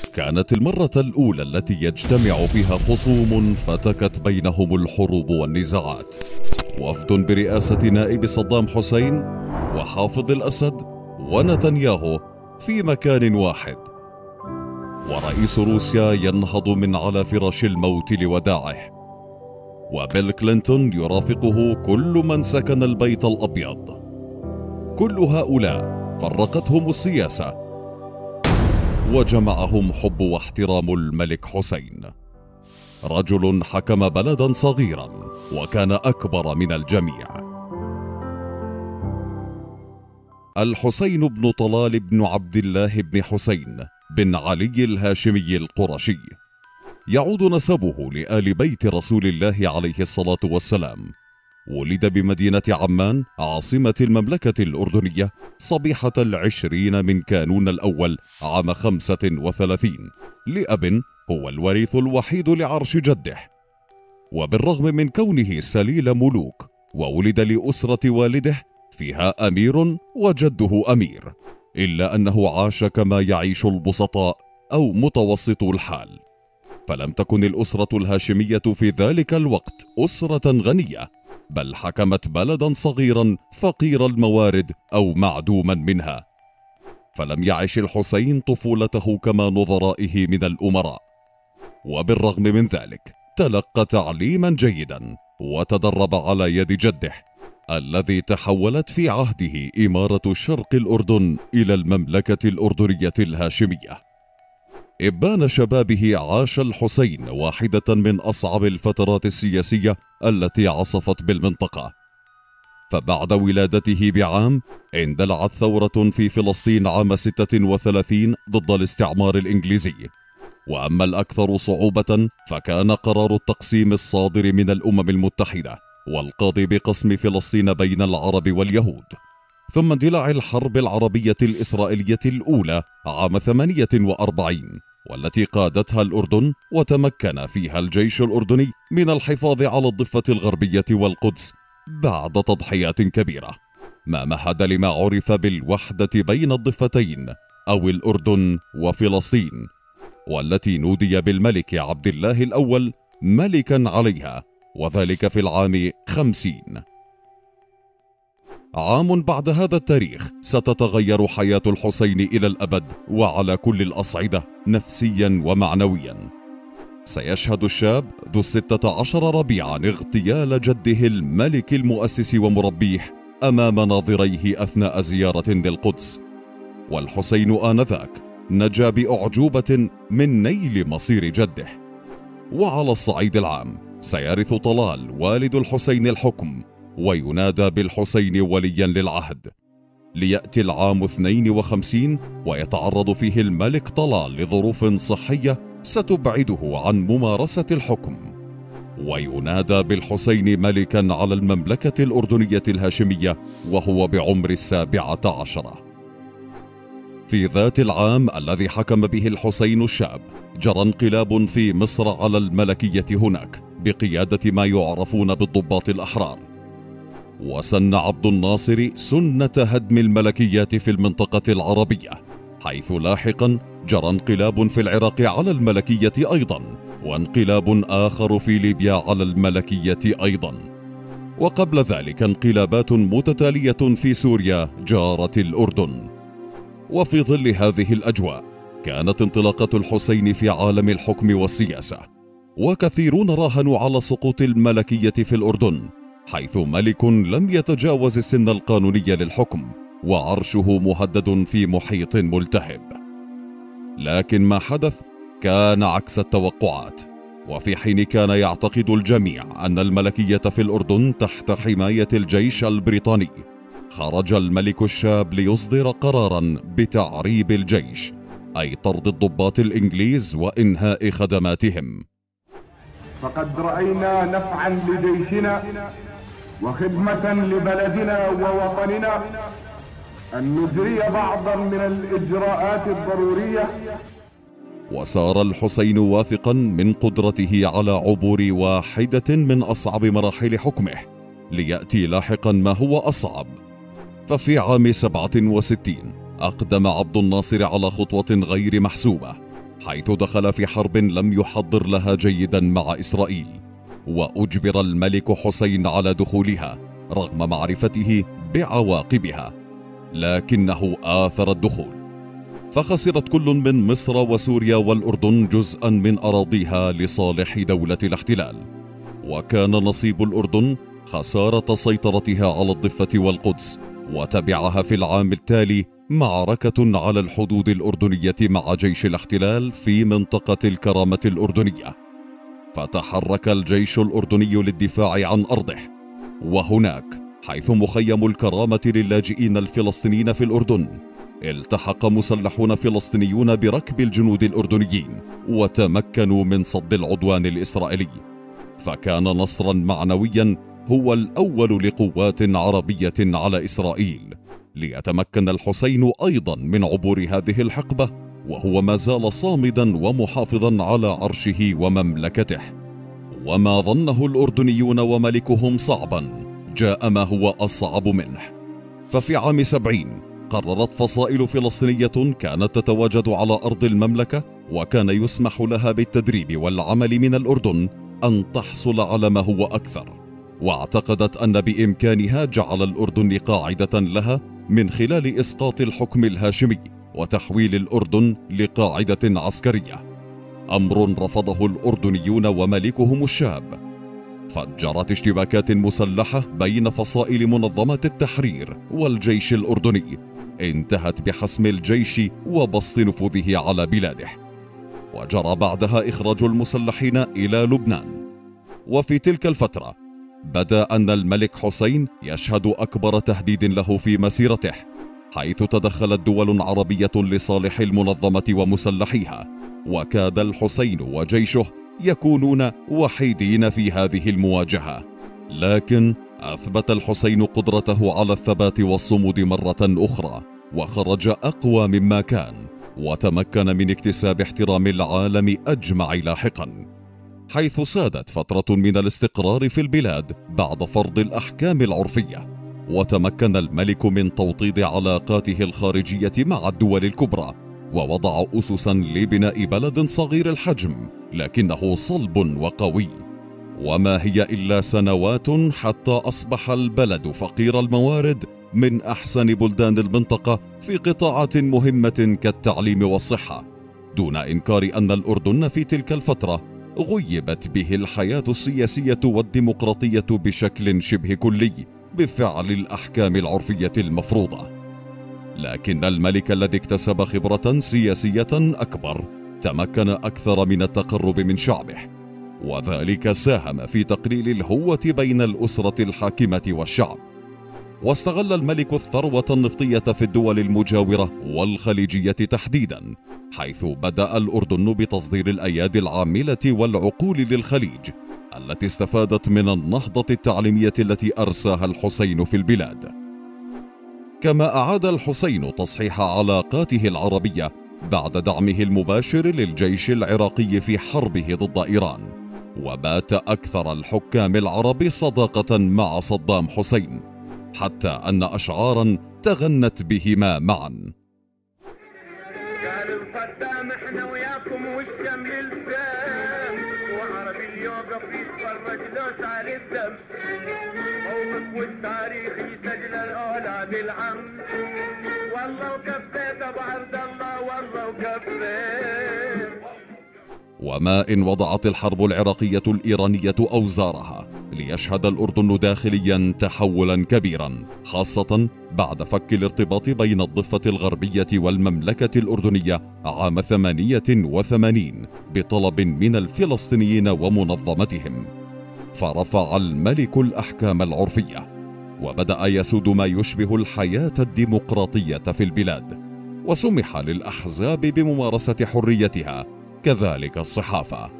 كانت المرة الأولى التي يجتمع فيها خصوم فتكت بينهم الحروب والنزاعات. وفد برئاسة نائب صدام حسين وحافظ الأسد ونتنياهو في مكان واحد، ورئيس روسيا ينهض من على فراش الموت لوداعه، وبيل كلينتون يرافقه كل من سكن البيت الأبيض. كل هؤلاء فرقتهم السياسة وجمعهم حب واحترام الملك حسين، رجل حكم بلدا صغيرا وكان أكبر من الجميع. الحسين بن طلال بن عبد الله بن حسين بن علي الهاشمي القرشي، يعود نسبه لآل بيت رسول الله عليه الصلاة والسلام. ولد بمدينة عمان عاصمة المملكة الأردنية صبيحة 20 من كانون الأول عام 35 لأب هو الوريث الوحيد لعرش جده. وبالرغم من كونه سليل ملوك وولد لأسرة والده فيها أمير وجده أمير، إلا أنه عاش كما يعيش البسطاء أو متوسط الحال. فلم تكن الأسرة الهاشمية في ذلك الوقت أسرة غنية، بل حكمت بلدا صغيرا فقير الموارد أو معدوما منها. فلم يعش الحسين طفولته كما نظرائه من الأمراء، وبالرغم من ذلك تلقى تعليما جيدا وتدرب على يد جده الذي تحولت في عهده إمارة شرق الأردن إلى المملكة الأردنية الهاشمية. إبان شبابه عاش الحسين واحدة من أصعب الفترات السياسية التي عصفت بالمنطقة. فبعد ولادته بعام اندلعت ثورة في فلسطين عام 36 ضد الاستعمار الإنجليزي. وأما الأكثر صعوبة فكان قرار التقسيم الصادر من الأمم المتحدة والقاضي بقسم فلسطين بين العرب واليهود. ثم اندلاع الحرب العربية الإسرائيلية الأولى عام 48 والتي قادتها الأردن، وتمكن فيها الجيش الأردني من الحفاظ على الضفة الغربية والقدس بعد تضحيات كبيرة، ما مهد لما عرف بالوحدة بين الضفتين أو الأردن وفلسطين، والتي نودي بالملك عبد الله الأول ملكا عليها، وذلك في العام 50. عام بعد هذا التاريخ ستتغير حياة الحسين إلى الأبد وعلى كل الأصعدة نفسيا ومعنويا. سيشهد الشاب ذو 16 ربيعا اغتيال جده الملك المؤسس ومربيه أمام ناظريه أثناء زيارة للقدس، والحسين آنذاك نجا بأعجوبة من نيل مصير جده. وعلى الصعيد العام سيرث طلال والد الحسين الحكم وينادى بالحسين وليا للعهد، ليأتي العام 52 ويتعرض فيه الملك طلال لظروف صحية ستبعده عن ممارسة الحكم، وينادى بالحسين ملكا على المملكة الأردنية الهاشمية وهو بعمر 17. في ذات العام الذي حكم به الحسين الشاب جرى انقلاب في مصر على الملكية هناك بقيادة ما يعرفون بالضباط الأحرار، وسن عبد الناصر سنة هدم الملكيات في المنطقة العربية، حيث لاحقا جرى انقلاب في العراق على الملكية أيضا، وانقلاب آخر في ليبيا على الملكية أيضا، وقبل ذلك انقلابات متتالية في سوريا جارة الأردن. وفي ظل هذه الأجواء كانت انطلاقة الحسين في عالم الحكم والسياسة، وكثيرون راهنوا على سقوط الملكية في الأردن، حيث ملك لم يتجاوز السن القانوني للحكم وعرشه مهدد في محيط ملتهب. لكن ما حدث كان عكس التوقعات، وفي حين كان يعتقد الجميع أن الملكية في الأردن تحت حماية الجيش البريطاني، خرج الملك الشاب ليصدر قرارا بتعريب الجيش، أي طرد الضباط الإنجليز وإنهاء خدماتهم. فقد رأينا نفعا لجيشنا وخدمة لبلدنا ووطننا أن نجري بعضا من الإجراءات الضرورية. وسار الحسين واثقا من قدرته على عبور واحدة من أصعب مراحل حكمه ليأتي لاحقا ما هو أصعب. ففي عام 67 أقدم عبد الناصر على خطوة غير محسوبة، حيث دخل في حرب لم يحضر لها جيدا مع إسرائيل، وأجبر الملك حسين على دخولها رغم معرفته بعواقبها، لكنه آثر الدخول، فخسرت كل من مصر وسوريا والأردن جزءا من أراضيها لصالح دولة الاحتلال. وكان نصيب الأردن خسارة سيطرتها على الضفة والقدس، وتبعها في العام التالي معركة على الحدود الأردنية مع جيش الاحتلال في منطقة الكرامة الأردنية، فتحرك الجيش الأردني للدفاع عن أرضه. وهناك حيث مخيم الكرامة للاجئين الفلسطينيين في الأردن، التحق مسلحون فلسطينيون بركب الجنود الأردنيين وتمكنوا من صد العدوان الإسرائيلي، فكان نصرا معنويا هو الأول لقوات عربية على إسرائيل، ليتمكن الحسين أيضا من عبور هذه الحقبة وهو ما زال صامدا ومحافظا على عرشه ومملكته. وما ظنه الأردنيون وملكهم صعبا جاء ما هو أصعب منه، ففي عام 70 قررت فصائل فلسطينية كانت تتواجد على أرض المملكة وكان يسمح لها بالتدريب والعمل من الأردن أن تحصل على ما هو أكثر، واعتقدت أن بإمكانها جعل الأردن قاعدة لها من خلال إسقاط الحكم الهاشمي وتحويل الأردن لقاعدة عسكرية، أمر رفضه الأردنيون وملكهم الشاب. فجرت اشتباكات مسلحة بين فصائل منظمة التحرير والجيش الأردني انتهت بحسم الجيش وبسط نفوذه على بلاده، وجرى بعدها إخراج المسلحين إلى لبنان. وفي تلك الفترة بدا أن الملك حسين يشهد أكبر تهديد له في مسيرته، حيث تدخلت دول عربية لصالح المنظمة ومسلحيها، وكاد الحسين وجيشه يكونون وحيدين في هذه المواجهة. لكن أثبت الحسين قدرته على الثبات والصمود مرة أخرى، وخرج أقوى مما كان، وتمكن من اكتساب احترام العالم أجمع لاحقا، حيث سادت فترة من الاستقرار في البلاد بعد فرض الأحكام العرفية، وتمكن الملك من توطيد علاقاته الخارجية مع الدول الكبرى، ووضع أسسا لبناء بلد صغير الحجم لكنه صلب وقوي. وما هي إلا سنوات حتى أصبح البلد فقير الموارد من أحسن بلدان المنطقة في قطاعات مهمة كالتعليم والصحة، دون إنكار أن الأردن في تلك الفترة غيبت به الحياة السياسية والديمقراطية بشكل شبه كلي بفعل الأحكام العرفية المفروضة. لكن الملك الذي اكتسب خبرة سياسية أكبر تمكن أكثر من التقرب من شعبه، وذلك ساهم في تقليل الهوة بين الأسرة الحاكمة والشعب. واستغل الملك الثروة النفطية في الدول المجاورة والخليجية تحديدا، حيث بدأ الأردن بتصدير الأيادي العاملة والعقول للخليج التي استفادت من النهضة التعليمية التي أرساها الحسين في البلاد. كما أعاد الحسين تصحيح علاقاته العربية بعد دعمه المباشر للجيش العراقي في حربه ضد إيران، وبات أكثر الحكام العرب صداقة مع صدام حسين، حتى أن أشعارا تغنت بهما معا. قالوا صدام احنا وياكم والشم الفام، وعربي يوقف يتفرج لو سال الدم، موقف والتاريخ يسجل الاولاد العم، والله وكفيت ابو عبد الله والله وكفيت. وما إن وضعت الحرب العراقية الإيرانية أوزارها ليشهد الأردن داخليا تحولا كبيرا، خاصة بعد فك الارتباط بين الضفة الغربية والمملكة الأردنية عام 88 بطلب من الفلسطينيين ومنظمتهم، فرفع الملك الأحكام العرفية وبدأ يسود ما يشبه الحياة الديمقراطية في البلاد، وسمح للأحزاب بممارسة حريتها، كذلك الصحافة.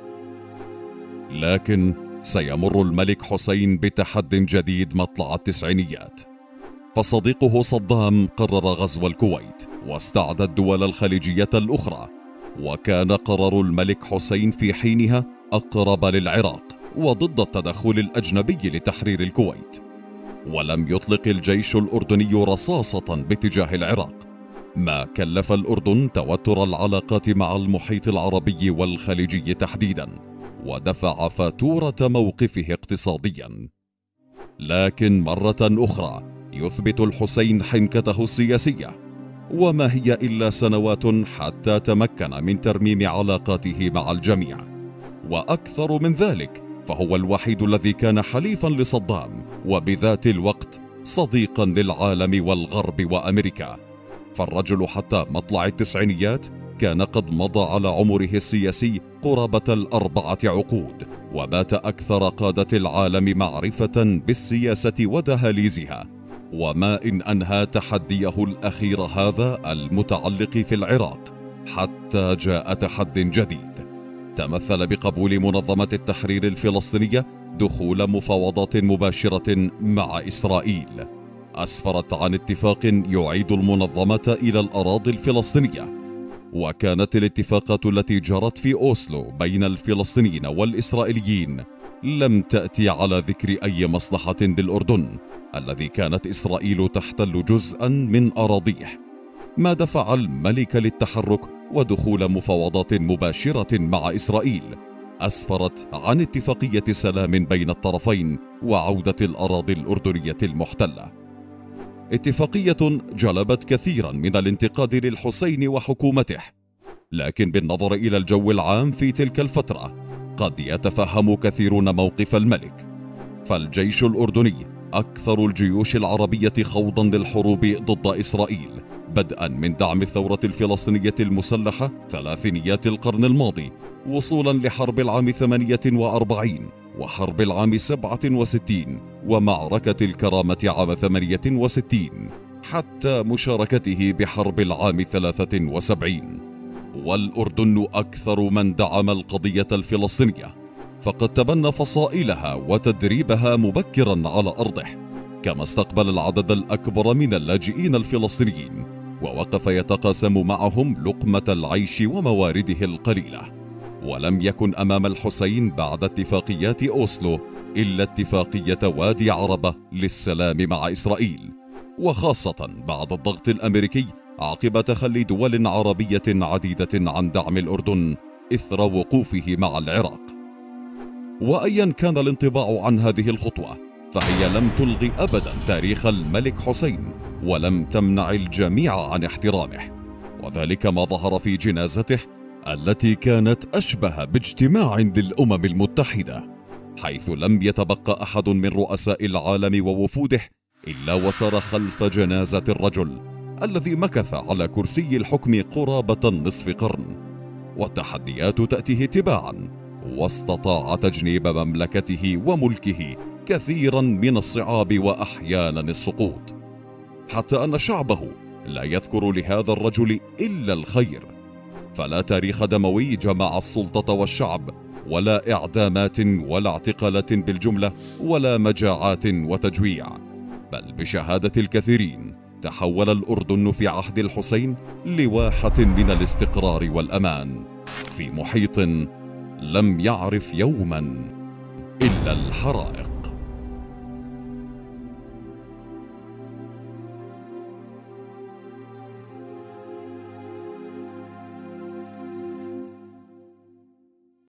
لكن سيمر الملك حسين بتحد جديد مطلع التسعينيات، فصديقه صدام قرر غزو الكويت واستعدى الدول الخليجية الأخرى، وكان قرار الملك حسين في حينها أقرب للعراق وضد التدخل الأجنبي لتحرير الكويت. ولم يطلق الجيش الأردني رصاصة باتجاه العراق، ما كلف الأردن توتر العلاقات مع المحيط العربي والخليجي تحديدا، ودفع فاتورة موقفه اقتصاديا. لكن مرة أخرى يثبت الحسين حنكته السياسية، وما هي إلا سنوات حتى تمكن من ترميم علاقاته مع الجميع. وأكثر من ذلك، فهو الوحيد الذي كان حليفا لصدام، وبذات الوقت صديقا للعالم والغرب وأمريكا. فالرجل حتى مطلع التسعينيات كان قد مضى على عمره السياسي قرابة 4 عقود، وبات أكثر قادة العالم معرفة بالسياسة ودهاليزها. وما إن أنهى تحديه الأخير هذا المتعلق في العراق، حتى جاء تحد جديد تمثل بقبول منظمة التحرير الفلسطينية دخول مفاوضات مباشرة مع إسرائيل، أسفرت عن اتفاق يعيد المنظمة إلى الأراضي الفلسطينية. وكانت الاتفاقات التي جرت في أوسلو بين الفلسطينيين والإسرائيليين لم تأتي على ذكر أي مصلحة للأردن الذي كانت إسرائيل تحتل جزءا من أراضيه، ما دفع الملك للتحرك ودخول مفاوضات مباشرة مع إسرائيل أسفرت عن اتفاقية سلام بين الطرفين وعودة الأراضي الأردنية المحتلة. اتفاقية جلبت كثيرا من الانتقاد للحسين وحكومته، لكن بالنظر إلى الجو العام في تلك الفترة قد يتفهم كثيرون موقف الملك. فالجيش الأردني أكثر الجيوش العربية خوضا للحروب ضد إسرائيل، بدءا من دعم الثورة الفلسطينية المسلحة ثلاثينيات القرن الماضي، وصولا لحرب العام 48 وحرب العام 67 ومعركة الكرامة عام 68، حتى مشاركته بحرب العام 73. والأردن أكثر من دعم القضية الفلسطينية، فقد تبنى فصائلها وتدريبها مبكرا على أرضه، كما استقبل العدد الأكبر من اللاجئين الفلسطينيين ووقف يتقاسم معهم لقمة العيش وموارده القليلة. ولم يكن أمام الحسين بعد اتفاقيات أوسلو إلا اتفاقية وادي عربة للسلام مع إسرائيل، وخاصة بعد الضغط الأمريكي عقب تخلي دول عربية عديدة عن دعم الأردن إثر وقوفه مع العراق. وأيا كان الانطباع عن هذه الخطوة، فهي لم تلغي أبدا تاريخ الملك حسين، ولم تمنع الجميع عن احترامه، وذلك ما ظهر في جنازته التي كانت أشبه باجتماع للأمم المتحدة، حيث لم يتبقى أحد من رؤساء العالم ووفوده إلا وسار خلف جنازة الرجل الذي مكث على كرسي الحكم قرابة نصف قرن. والتحديات تأتيه تباعا، واستطاع تجنيب مملكته وملكه كثيرا من الصعاب وأحيانا السقوط، حتى أن شعبه لا يذكر لهذا الرجل إلا الخير. فلا تاريخ دموي جمع السلطة والشعب، ولا إعدامات ولا اعتقالات بالجملة، ولا مجاعات وتجويع، بل بشهادة الكثيرين تحول الأردن في عهد الحسين لواحة من الاستقرار والأمان في محيط لم يعرف يوما إلا الحرائق.